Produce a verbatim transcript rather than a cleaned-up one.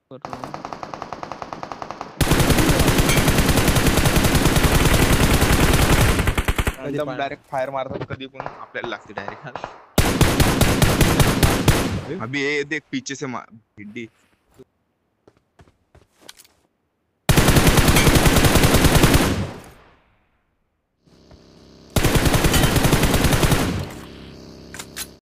कर रहा हूँ। एकदम डायरेक्ट फायर मारतात कधी पण आपल्याला लागते डायरेक्ट. अभी ये देख पीछे से भिड्डी